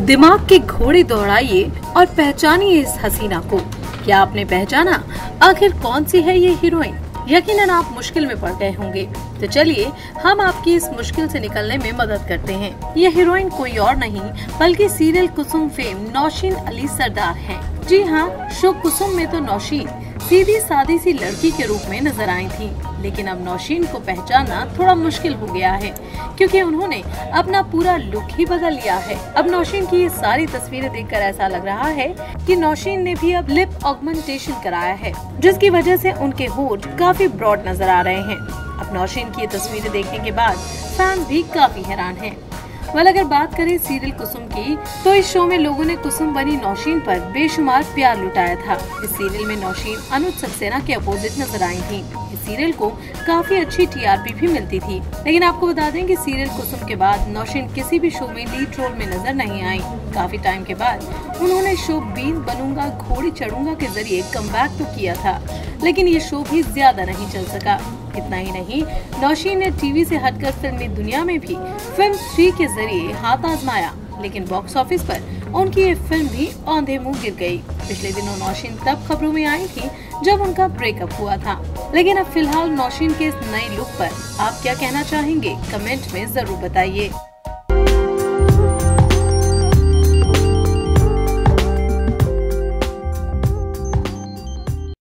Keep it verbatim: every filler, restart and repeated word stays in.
दिमाग के घोड़े दौड़ाइए और पहचानिए इस हसीना को। क्या आपने पहचाना आखिर कौन सी है ये हीरोइन? यकीनन आप मुश्किल में पड़ गए होंगे, तो चलिए हम आपकी इस मुश्किल से निकलने में मदद करते हैं। ये हीरोइन कोई और नहीं बल्कि सीरियल कुसुम फेम नौशीन अली सरदार हैं। जी हाँ, शो कुसुम में तो नौशीन सीधी सादी सी लड़की के रूप में नजर आई थी, लेकिन अब नौशीन को पहचानना थोड़ा मुश्किल हो गया है क्योंकि उन्होंने अपना पूरा लुक ही बदल लिया है। अब नौशीन की ये सारी तस्वीरें देखकर ऐसा लग रहा है कि नौशीन ने भी अब लिप ऑगमेंटेशन कराया है, जिसकी वजह से उनके होठ काफी ब्रॉड नजर आ रहे हैं। अब नौशीन की ये तस्वीरें देखने के बाद फैंस भी काफी हैरान हैं। वल अगर बात करें सीरियल कुसुम की, तो इस शो में लोगों ने कुसुम बनी नौशीन पर बेशुमार प्यार लुटाया था। इस सीरियल में नौशीन अनुज सक्सेना के अपोजिट नजर आई थी। इस सीरियल को काफी अच्छी टीआरपी भी मिलती थी, लेकिन आपको बता दें कि सीरियल कुसुम के बाद नौशीन किसी भी शो में लीड रोल में नजर नहीं आई। काफी टाइम के बाद उन्होंने शो बीन बनूंगा घोड़ी चढ़ूंगा के जरिए कमबैक तो किया था, लेकिन ये शो भी ज्यादा नहीं चल सका। इतना ही नहीं, नौशीन ने टीवी से हटकर फिल्मी दुनिया में भी फिल्म थ्री के जरिए हाथ आजमाया, लेकिन बॉक्स ऑफिस पर उनकी ये फिल्म भी औंधे मुंह गिर गई। पिछले दिनों नौशीन तब खबरों में आई थी जब उनका ब्रेकअप हुआ था, लेकिन अब फिलहाल नौशीन के इस नए लुक पर आप क्या कहना चाहेंगे? कमेंट में जरूर बताइए।